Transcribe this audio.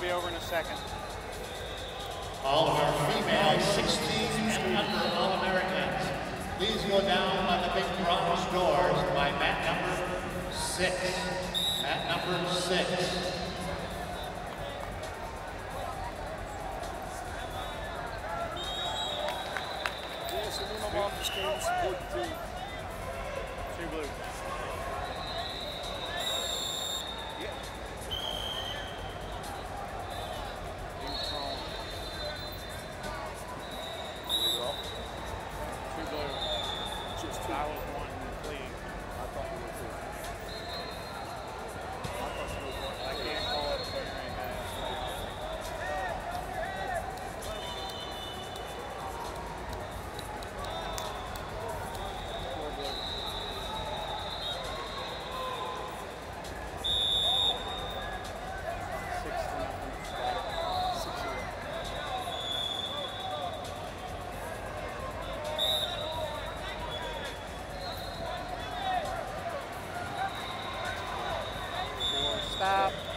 be over in a second. All of our female 16 and under All-Americans, please go down by the big bronze doors by mat number 6. Mat number 6. Yes, and my mom just came to support the team. Two blue. I was one clean. I thought you were two. I thought you were one. I can't call it for your name. Four blue. 6-0. Stop.